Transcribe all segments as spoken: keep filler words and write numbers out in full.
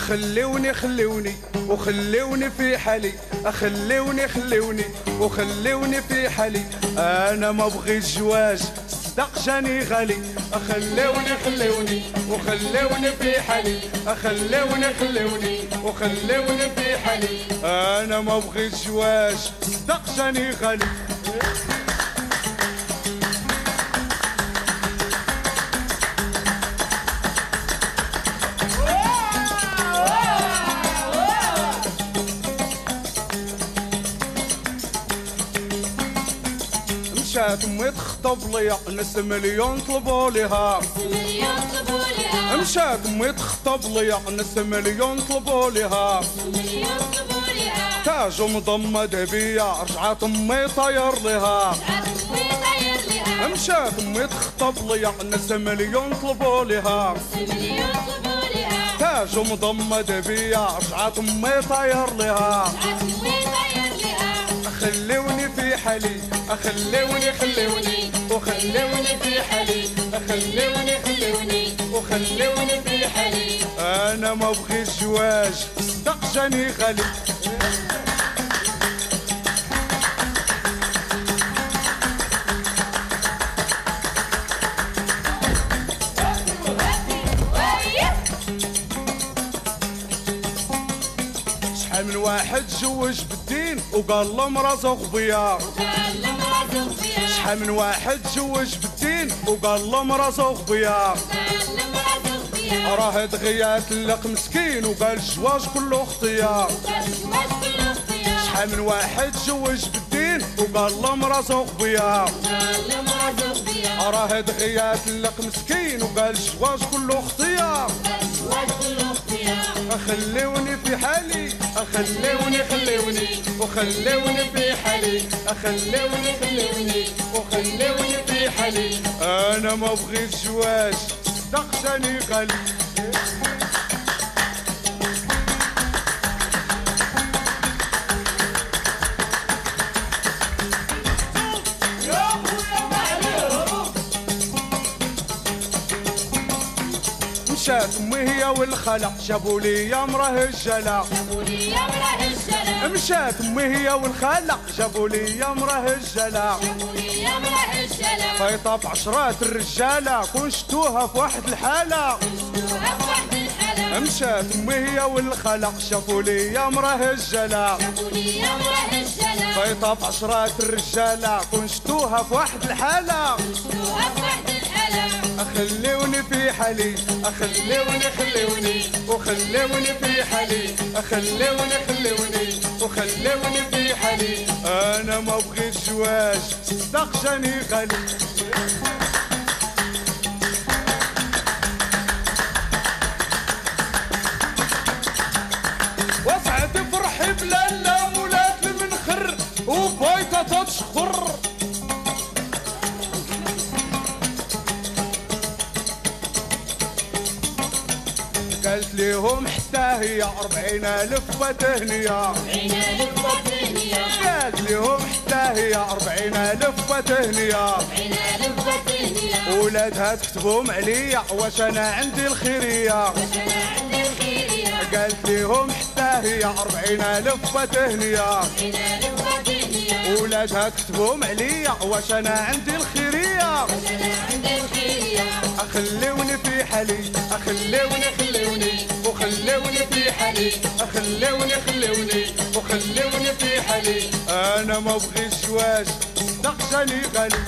خلوني خلوني وخلوني في حالي، خلوني خلوني وخلوني في حالي، انا ما بغيت زواج صدق جاني غالي، خلوني خلوني وخلوني في حالي، خلوني خلوني وخلوني في حالي، انا ما بغيت زواج صدق جاني غالي. مشات امي تخطب ليا ناس مليون طلبوا ليها، مشات امي تخطب ليا ناس مليون طلبوا ليها، تاج مضمد بيا رجعت امي طاير ليها، مشات امي تخطب ليا ناس مليون طلبوا ليها، تاج مضمد بيا رجعت امي طاير ليها. خلوني في حالي، خلوني خلوني وخلوني في حالي، خلوني خلوني وخلوني في حالي، انا ما بغيت زواج صدق جاني غالي. شحال من واحد تزوج بالدين وقال له مرازق بيا، شحال من واحد تزوج بالدين وقال له مرازق بيا، راه دغيا تلق مسكين وقال الزواج كله اختيار، شحال من واحد تزوج بالدين وقال له مرازق بيا، راه دغيا تلق مسكين وقال الزواج كله اختيار. خلوني في حالي، خلوني خلوني وخلوني في حالي، خلوني خلوني وخلوني في حالي، انا ما بغيت زواج صدق جاني غالي. مشات امي هي والخلا جابوا لي مراه الجلا، مشات امي هي والخلا جابوا لي مراه الجلا، فايطه بعشرات الرجاله كون شتوها في واحد الحاله، مشات امي هي والخلا شافوا لي مراه الجلا، فايطه بعشرات الرجاله كون شتوها في واحد الحاله. خلوني في حالي، خلوني خلوني وخلوني في حالي، خلوني خلوني وخلوني في حالي، انا ما بغيت زواج صدق جاني غالي. وسعت فرحي بلا لا ولات المنخر وبايته تتشخر، قالت ليهم حتى هي أربعين ألف وتهنية، قالت ليهم حتى هي أربعين ألف وتهنية، ولادها تكتبهم عليا واش أنا عندي الخيرية، قالت ليهم حتى هي أربعين ألف وتهنية، ولادها تكتبهم عليا واش أنا عندي الخيرية. خلوني في حالي، خلوني خلوني وخلوني في حالي، خلوني خلوني وخلوني في حالي، انا ما بغيت زواج صدق جاني غالي.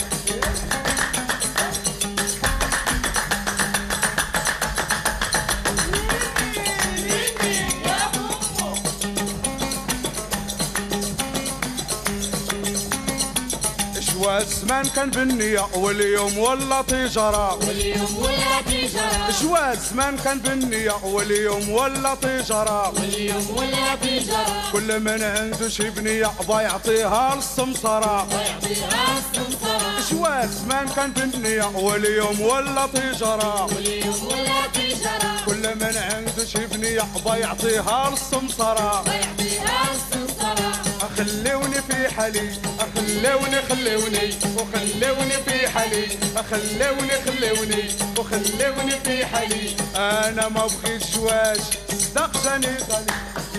جواز زمان كان بالنية واليوم ولا تجارة، واليوم ولا تجارة، جواز زمان كان بالنية واليوم ولا تجارة، واليوم ولا تجارة، كل من عنده شي بنية بيعطيها للسمسرة، ويعطيها السمسرة، جواز زمان كان بالنية واليوم ولا تجارة، واليوم ولا تجارة، كل من عنده شي بنية بيعطيها للسمسرة، ويعطيها السمسرة. خلوني في حالي، خلوني خلوني وخلوني في حالي، خلوني خلوني وخلوني في حالي، انا ما بغيت زواج صدق جاني غالي.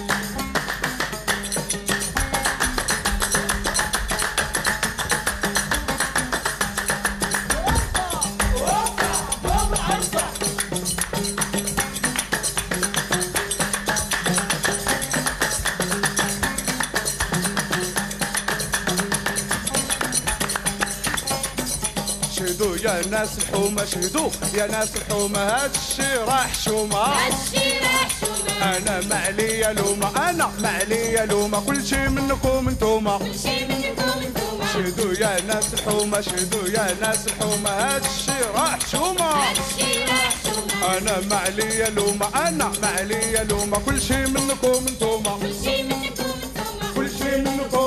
شهدوا يا ناس الحومة، شهدوا يا ناس الحومة، هادشي راح حشومة، هادشي راح حشومة. أنا ما عليا لومة، أنا ما عليا لومة، كل شي منكم انتوما، كل شي منكم انتوما. شهدوا يا ناس الحومة، شهدوا يا ناس الحومة، هادشي راح حشومة، هادشي راح حشومة. أنا ما عليا لومة، أنا ما عليا لومة، كل شي منكم انتوما، كل شي منكم انتوما. كل شي منكم